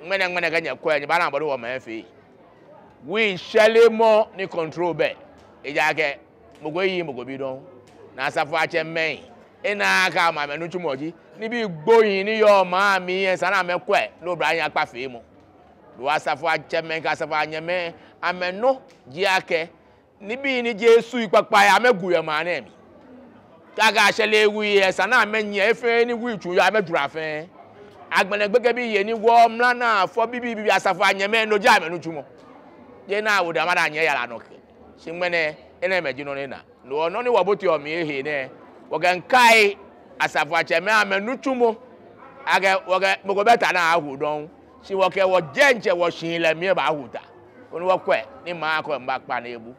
ngene kanya kwa ni bana bodo wo ma fe we shele mo ni control be ejake mogoyi mogobi don na Asafoianyemei ina aka ma menu chumoji ni bi gboyin ni yo ma mi en sana me kwa lo bra yan pa fe mo do Asafoianyemei ka Asafoianyemei ameno jiake ni bi ni Jesu ipapa ya megu ya ma na mi kaga shele wi e sana amenye efe ni wi chu ya medura fe agbene gbege bi ye ni wo mla na fo bibi Asafoianyemei no ja menu chumo je na wo da mara anye ya la no ke shimene ene meji no na no no ni waboti o mi ehe ne wogan kai Asafoianyemei amenu chumo aga woga mogo beta na ahu don si woke wo jenje wo shin le mi ba ahuta oni wo kwe ni ma ko mba pa na ebu